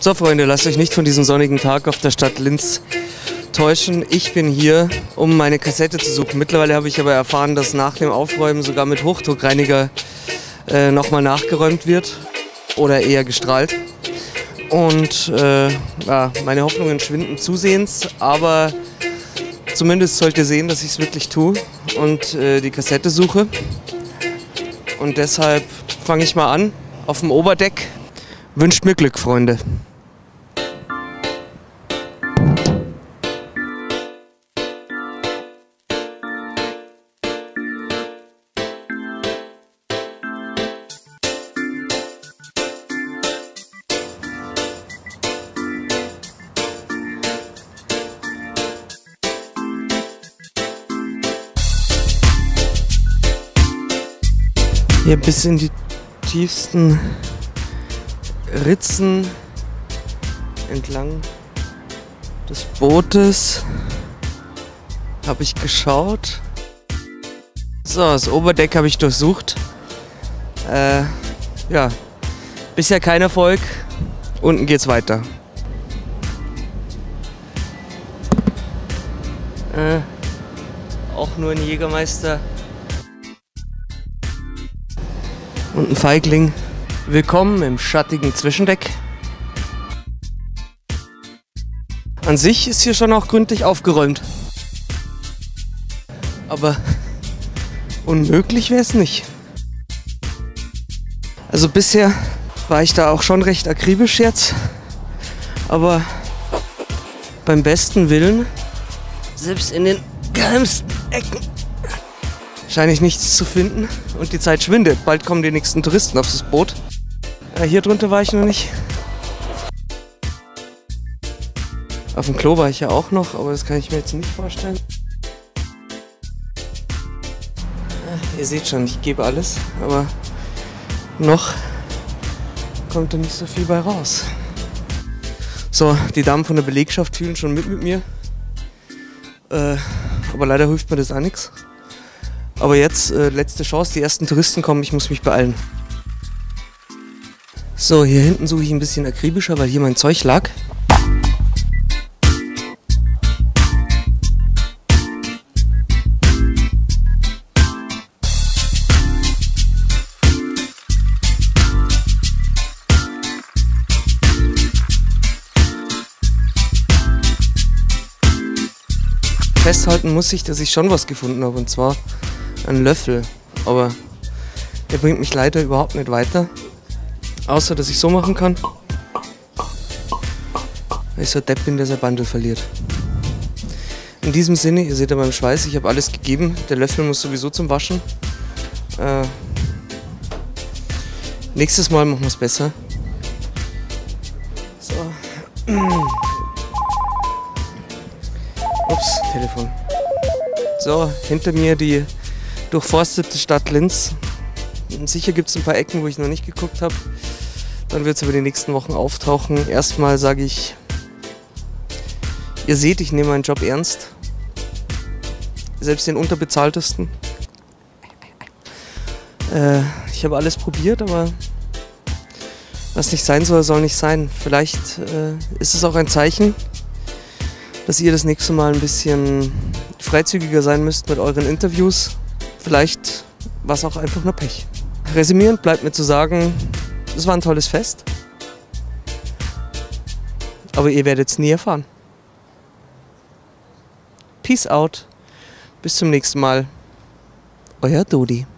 So Freunde, lasst euch nicht von diesem sonnigen Tag auf der Stadt Linz täuschen. Ich bin hier, um meine Kassette zu suchen. Mittlerweile habe ich aber erfahren, dass nach dem Aufräumen sogar mit Hochdruckreiniger nochmal nachgeräumt wird oder eher gestrahlt. Und ja, meine Hoffnungen schwinden zusehends, aber zumindest sollt ihr sehen, dass ich es wirklich tue und die Kassette suche. Und deshalb fange ich mal an auf dem Oberdeck. Wünscht mir Glück, Freunde. Hier bis in die tiefsten Ritzen entlang des Bootes habe ich geschaut. So, das Oberdeck habe ich durchsucht. Ja, bisher kein Erfolg. Unten geht's weiter. Auch nur ein Jägermeister und ein Feigling. Willkommen im schattigen Zwischendeck. An sich ist hier schon auch gründlich aufgeräumt. Aber unmöglich wäre es nicht. Also bisher war ich da auch schon recht akribisch jetzt. Aber beim besten Willen, selbst in den geheimsten Ecken, scheine ich nichts zu finden und die Zeit schwindet. Bald kommen die nächsten Touristen auf das Boot. Hier drunter war ich noch nicht. Auf dem Klo war ich ja auch noch, aber das kann ich mir jetzt nicht vorstellen. Ihr seht schon, ich gebe alles, aber noch kommt da nicht so viel bei raus. So, die Damen von der Belegschaft fühlen schon mit mir. Aber leider hilft mir das auch nichts. Aber jetzt, letzte Chance, die ersten Touristen kommen, ich muss mich beeilen. So, hier hinten suche ich ein bisschen akribischer, weil hier mein Zeug lag. Festhalten muss ich, dass ich schon was gefunden habe, und zwar einen Löffel. Aber der bringt mich leider überhaupt nicht weiter. Außer, dass ich so machen kann, weil ich so ein Depp bin, der sein Bandel verliert. In diesem Sinne, ihr seht ja beim Schweiß, ich habe alles gegeben. Der Löffel muss sowieso zum Waschen. Nächstes Mal machen wir es besser. So. Ups, Telefon. So, hinter mir die durchforstete Stadt Linz. Sicher gibt es ein paar Ecken, wo ich noch nicht geguckt habe. Dann wird es über die nächsten Wochen auftauchen. Erstmal sage ich, ihr seht, ich nehme meinen Job ernst. Selbst den unterbezahltesten. Ich habe alles probiert, aber was nicht sein soll, soll nicht sein. Vielleicht ist es auch ein Zeichen, dass ihr das nächste Mal ein bisschen freizügiger sein müsst mit euren Interviews. Vielleicht war es auch einfach nur Pech. Resümierend bleibt mir zu sagen, es war ein tolles Fest. Aber ihr werdet es nie erfahren. Peace out. Bis zum nächsten Mal. Euer Dodi.